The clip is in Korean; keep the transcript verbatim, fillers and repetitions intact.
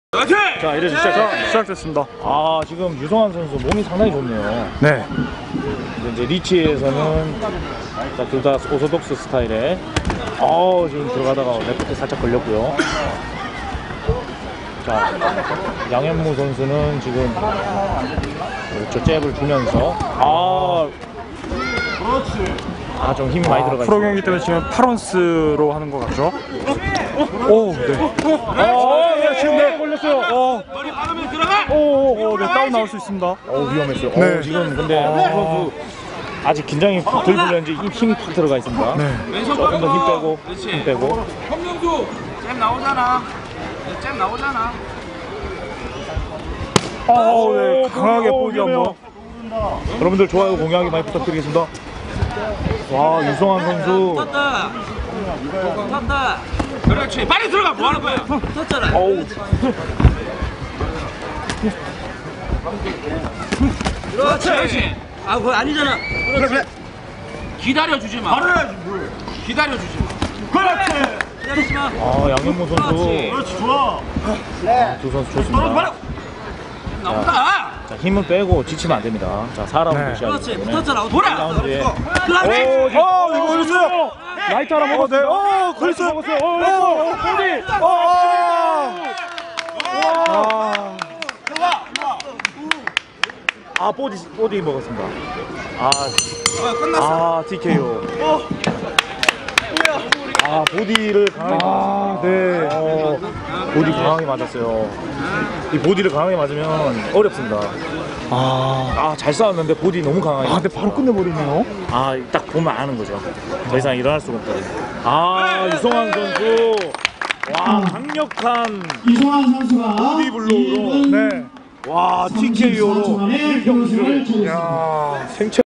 자, 이제 시작. 자, 시작됐습니다. 아, 지금 유성환 선수 몸이 상당히 좋네요. 네. 이제 리치에서는 둘 다 오소독스 스타일에 어 지금 들어가다가 레프트 살짝 걸렸고요. 자, 양현무 선수는 지금 그렇죠, 잽을 주면서 아, 아 좀 힘이 많이 들어가 있어요. 프로 경기 때문에 지금 팔 온스로 하는 것 같죠? 오, 네. 어, 예, 지금 네 걸렸어요. 어, 오, 오, 오, 네, 다운 나올 수 있습니다. 어, 위험했어요. 네. 어, 지금 근데 아. 선수 아직 긴장이 덜 풀렸는지 힘이 팍 들어가 있습니다. 네. 조금 더 힘 빼고, 힘 빼고. 홍명수 잼 나오잖아. 잼 나오잖아. 아, 오, 네, 강하게 보기 한번. 여러분들 좋아요, 공유하기 많이 부탁드리겠습니다. 와, 유성환 선수. 떴다. 떴다. 그렇지. 빨리 들어가. 뭐 하는 거야? 떴잖아. 어우. 그렇지. 그렇지. 아, 그거 아니잖아. 그래, 그래. 기다려 주지 마. 바로 해야지 뭘. 기다려 주지 마. 그렇지. 기다리지 마. 아, 양현무 선수. 그렇지, 좋아. 아, 두 선수 좋습니다. 바로. 나온다. 자, 힘을 빼고 지치면 안 됩니다. 자, 사 라운드 네. 시작. 그렇지. 붙었잖아. 돌아. 라운드에. 그렇지. 어, 이거 걸렸어요. 라이트 하나 어, 네. 먹었어요. 어, 걸렸어요. 먹었어요. 어, 어, 어, 보디. 어, 아. 아, 보디, 보디 먹었습니다. 아, 아, 티케이오. 아, 보디를 강하게 아, 네. 어, 보디 강하게 맞았어요. 이 보디를 강하게 맞으면 어렵습니다. 아, 아, 잘 싸웠는데 보디 너무 강하게. 아, 근데 바로 끝내버리네요. 아, 딱 보면 아는 거죠. 더 이상 일어날 수가 없다. 아, 유성환 선수. 와, 강력한 이성환 선수가 보디 블로우로. 네. 와, 티케이오로 일 경기를 야, 생체